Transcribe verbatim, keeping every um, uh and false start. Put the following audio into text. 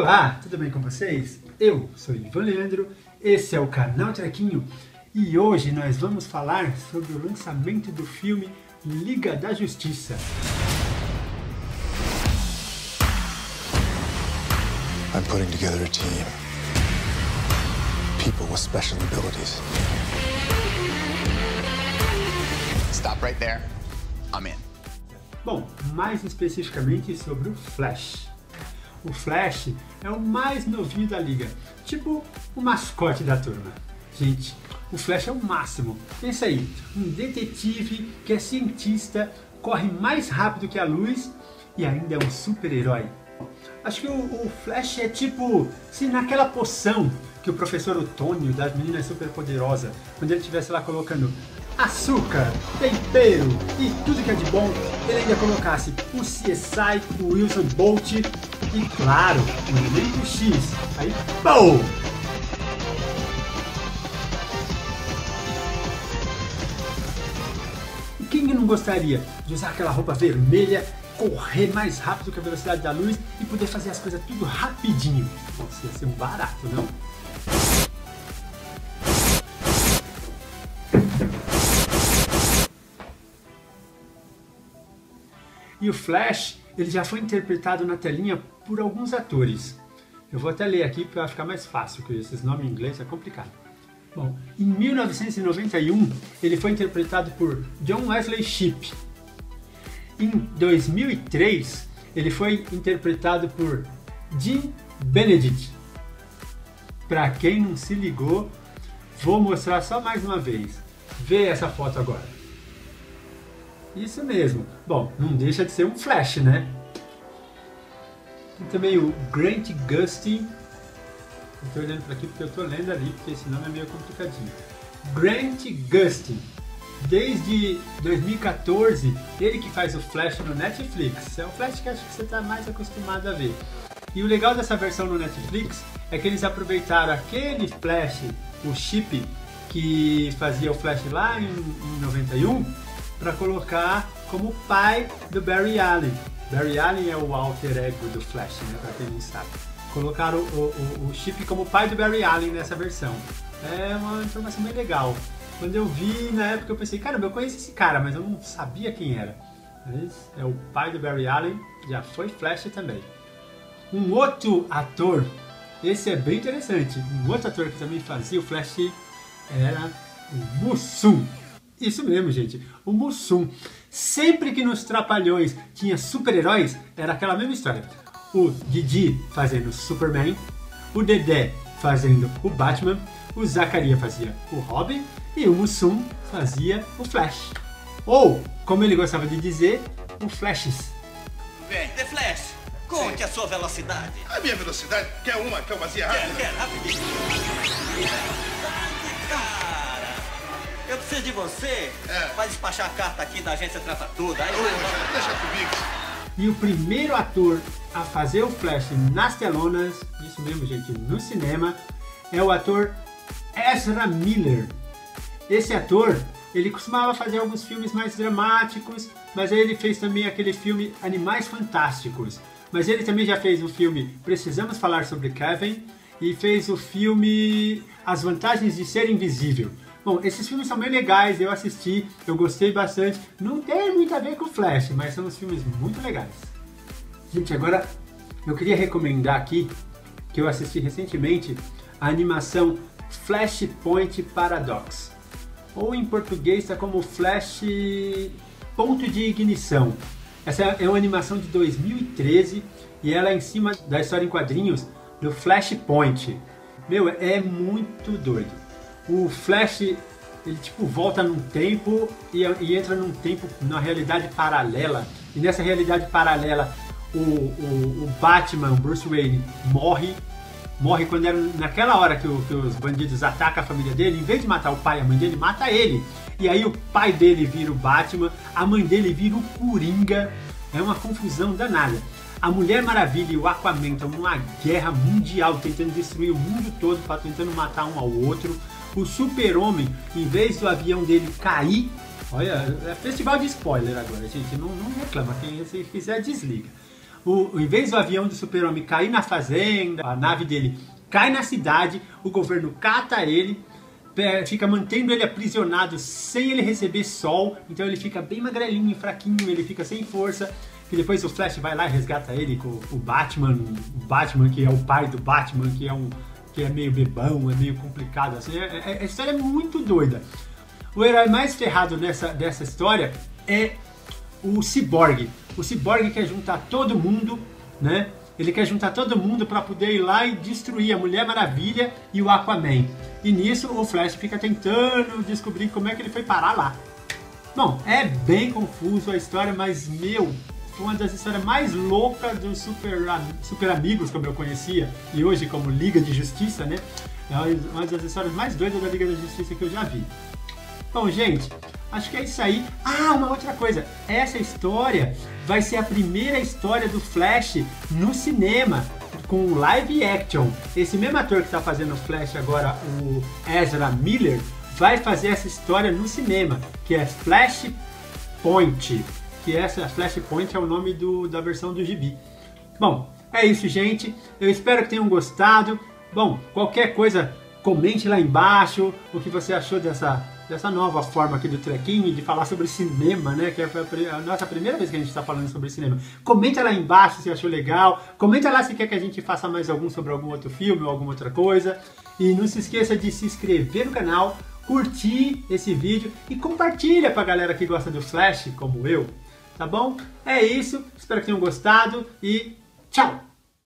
Olá, tudo bem com vocês? Eu sou Ivan Leandro, esse é o canal Trequinho e hoje nós vamos falar sobre o lançamento do filme Liga da Justiça. I'm putting together a team. People with special abilities. Stop right there. I'm in. Bom, mais especificamente sobre o Flash. O Flash é o mais novinho da liga, tipo o mascote da turma. Gente, o Flash é o máximo. Pensa aí, um detetive que é cientista, corre mais rápido que a luz e ainda é um super-herói. Acho que o, o Flash é tipo, se naquela poção que o professor Otônio das Meninas Superpoderosas, quando ele estivesse lá colocando açúcar, tempero e tudo que é de bom, ele ainda colocasse o C S I, o Wilson Bolt e, claro, o elemento X. Aí, BOOM! E quem não gostaria de usar aquela roupa vermelha, correr mais rápido que a velocidade da luz e poder fazer as coisas tudo rapidinho? Nossa, ia ser um barato, não? E o Flash, ele já foi interpretado na telinha por alguns atores. Eu vou até ler aqui para ficar mais fácil, porque esses nomes em inglês é complicado. Bom, em mil novecentos e noventa e um, ele foi interpretado por John Wesley Shipp. Em dois mil e três, ele foi interpretado por Jim Benedict. Para quem não se ligou, vou mostrar só mais uma vez. Vê essa foto agora. Isso mesmo. Bom, não deixa de ser um Flash, né? Tem também o Grant Gustin. Eu tô olhando para aqui porque eu tô lendo ali, porque esse nome é meio complicadinho. Grant Gustin. Desde dois mil e quatorze, ele que faz o Flash no Netflix. É o Flash que acho que você está mais acostumado a ver. E o legal dessa versão no Netflix é que eles aproveitaram aquele Flash, o Shipp, que fazia o Flash lá em, em noventa e um, para colocar como pai do Barry Allen. Barry Allen é o alter ego do Flash, né, para quem não sabe. Colocaram o, o, o Shipp como pai do Barry Allen nessa versão. É uma informação bem legal. Quando eu vi na época eu pensei, caramba, eu conheço esse cara, mas eu não sabia quem era. Mas é o pai do Barry Allen, já foi Flash também. Um outro ator, esse é bem interessante, um outro ator que também fazia o Flash era o Mussum. Isso mesmo, gente, o Mussum. Sempre que nos Trapalhões tinha super-heróis, era aquela mesma história. O Didi fazendo o Superman, o Dedé fazendo o Batman, o Zacarias fazia o Robin e o Mussum fazia o Flash. Ou, como ele gostava de dizer, o Flashes. Vem, The Flash, conte Sim. a sua velocidade. A minha velocidade? Quer uma calmazinha rápida? Quer, quer, rapidinho. Cara, eu preciso de você É. para despachar a carta aqui da agência Trata Tudo. Aí vai, vai. Poxa, deixa comigo. E o primeiro ator a fazer o Flash nas telonas, isso mesmo, gente, no cinema, é o ator Ezra Miller. Esse ator, ele costumava fazer alguns filmes mais dramáticos, mas aí ele fez também aquele filme Animais Fantásticos. Mas ele também já fez o filme Precisamos Falar Sobre Kevin e fez o filme As Vantagens de Ser Invisível. Bom, esses filmes são bem legais, eu assisti, eu gostei bastante. Não tem muito a ver com o Flash, mas são uns filmes muito legais. Gente, agora eu queria recomendar aqui, que eu assisti recentemente, a animação Flashpoint Paradox. Ou em português está como Flash Ponto de Ignição. Essa é uma animação de dois mil e treze e ela é em cima da história em quadrinhos do Flashpoint. Meu, é muito doido. O Flash, ele tipo volta num tempo e, e entra num tempo, numa realidade paralela. E nessa realidade paralela, o, o, o Batman, o Bruce Wayne, morre. Morre quando era naquela hora que, o, que os bandidos atacam a família dele. Em vez de matar o pai e a mãe dele, mata ele. E aí o pai dele vira o Batman, a mãe dele vira o Coringa. É uma confusão danada. A Mulher Maravilha e o Aquaman estão numa guerra mundial, tentando destruir o mundo todo, pra, tentando matar um ao outro. O Super-Homem, em vez do avião dele cair... Olha, é festival de spoiler agora, gente. Não, não reclama, quem se quiser desliga. o, em vez do avião do Super-Homem cair na fazenda, a nave dele cai na cidade, o governo cata ele, fica mantendo ele aprisionado sem ele receber sol, então ele fica bem magrelinho, fraquinho, ele fica sem força, que depois o Flash vai lá e resgata ele com o Batman, o Batman que é o pai do Batman, que é um que é meio bebão, é meio complicado, assim, é, é, a história é muito doida. O herói mais ferrado nessa, dessa história é o Cyborg. O Cyborg quer juntar todo mundo, né? Ele quer juntar todo mundo para poder ir lá e destruir a Mulher Maravilha e o Aquaman. E nisso o Flash fica tentando descobrir como é que ele foi parar lá. Bom, é bem confuso a história, mas, meu, foi uma das histórias mais loucas dos super, super Amigos, como eu conhecia, e hoje como Liga de Justiça, né? É uma das histórias mais doidas da Liga da Justiça que eu já vi. Bom, gente, acho que é isso aí. Ah, uma outra coisa. Essa história vai ser a primeira história do Flash no cinema, com live action. Esse mesmo ator que está fazendo o Flash agora, o Ezra Miller, vai fazer essa história no cinema, que é Flashpoint. Que essa Flashpoint é o nome do, da versão do gibi. Bom, é isso, gente. Eu espero que tenham gostado. Bom, qualquer coisa, comente lá embaixo o que você achou dessa... dessa nova forma aqui do Trequinho de falar sobre cinema, né? Que é a nossa primeira vez que a gente está falando sobre cinema. Comenta lá embaixo se achou legal. Comenta lá se quer que a gente faça mais algum sobre algum outro filme ou alguma outra coisa. E não se esqueça de se inscrever no canal, curtir esse vídeo e compartilha pra galera que gosta do Flash, como eu. Tá bom? É isso. Espero que tenham gostado e tchau!